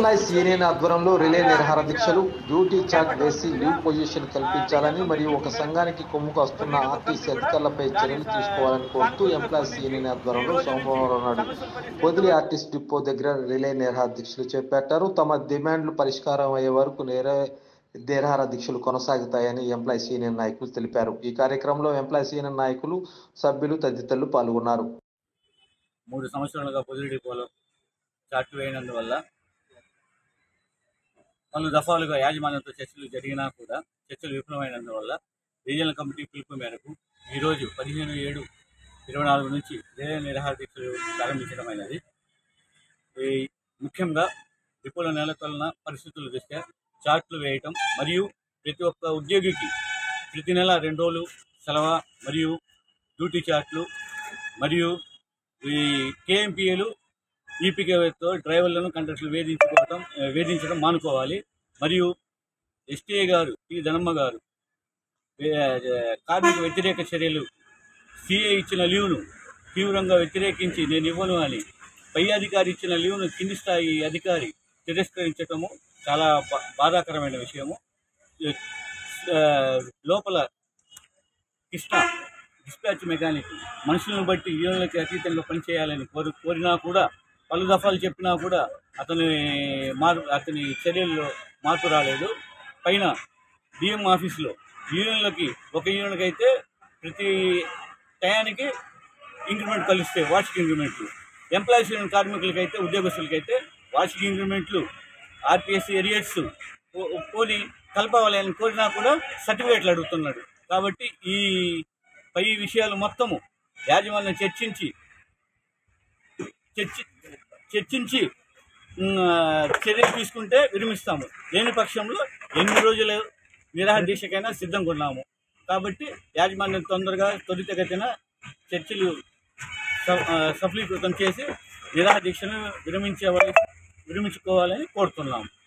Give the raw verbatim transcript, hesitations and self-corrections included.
Employees union ఆధ్వర్యంలో relay నిరాహార దీక్షలు, డ్యూటీ చార్ట్ వేసి లీవ్ పొజిషన్ కల్పించాలని మరియు ఒక సంఘానికి కొమ్ముకు వస్తున్న ఆర్టీసీ అధికారులపై చర్యలు తీసుకోవాలని కోరుతూ ఎంప్లాయీస్ యూనియన్ ఆధ్వర్యంలో సోమవారం నాడు పొదిలి ఆర్టీసీ డిపో దగ్గర రిలే నిరాహార దీక్షలు చేపట్టారు. తమ డిమాండ్లు పరిష్కారం అయ్యే వరకు నేరే నిరాహార దీక్షలు కొనసాగుతాయని ఎంప్లాయీస్ యూనియన్ నాయకులు తెలిపారు. ఈ కార్యక్రమంలో ఎంప్లాయీస్ యూనియన్ నాయకులు, సభ్యులు తదితరులు పాల్గొన్నారు. మూడు సంవత్సరాలుగా పొదిలి డిపోలో చార్ట్ వేయనందువల్ల పలు దఫాలుగా యాజమాన్యంతో చర్చలు జరిగినా కూడా చర్చలు విఫలమైనందువల్ల రీజనల్ కమిటీ పిలుపు మేరకు ఈరోజు పదిహేను ఏడు ఇరవై నాలుగు నుంచి రిలే నిరాహార దీక్షలు ప్రారంభించడమైనది. ఈ ముఖ్యంగా డిపోలో నెలకొన్న పరిస్థితుల దృష్ట్యా చార్ట్లు వేయటం మరియు ప్రతి ఒక్క ఉద్యోగికి ప్రతి నెల రెండు రోజులు సెలవు మరియు డ్యూటీ చార్ట్లు మరియు ఈ కేఎంపీఏలు ఈపీకేతో డ్రైవర్లను కండక్టర్లు వేధించుకోవటం వేధించడం మానుకోవాలి. మరియు ఎస్టీఏ గారు టి ధనమ్మ గారు కార్మిక వ్యతిరేక చర్యలు సిఏ ఇచ్చిన లీవ్ను తీవ్రంగా వ్యతిరేకించి నేను ఇవ్వను అని పై అధికారి ఇచ్చిన లీవ్ను కింది స్థాయి అధికారి తిరస్కరించటము చాలా బాధాకరమైన విషయము. లోపల కృష్ణ డిస్పాచ్ మెకానిక్ మనుషులను బట్టి యూనియన్లకి అతీతంగా పనిచేయాలని కోరి కోరినా కూడా పలు దఫాలు చెప్పినా కూడా అతని మార్ అతని చర్యల్లో మార్పు రాలేదు. పైన డిఎం ఆఫీసులో యూనియన్లకి ఒక యూనియన్కి అయితే ప్రతి టయానికి ఇంక్రిమెంట్ కలిస్తే వార్షిక ఇంక్రిమెంట్లు, ఎంప్లాయీస్ యూనియన్ కార్మికులకైతే ఉద్యోగస్తులకైతే వార్షిక ఇంక్రిమెంట్లు, ఆర్పిఎస్ ఎరియర్స్ పోని కలపవాలని కోరినా కూడా సర్టిఫికేట్లు అడుగుతున్నాడు. కాబట్టి ఈ పై విషయాలు మొత్తము యాజమాన్యం చర్చించి చర్చి చర్చించి చర్యలు తీసుకుంటే విరమిస్తాము. లేని పక్షంలో ఎన్ని రోజుల నిరాహార దీక్షకైనా సిద్ధంగా ఉన్నాము. కాబట్టి యాజమాన్యం తొందరగా త్వరితగతిన చర్చలు సఫలీకృతం చేసి నిరాహార దీక్షను విరమించే విరమించుకోవాలని కోరుతున్నాము.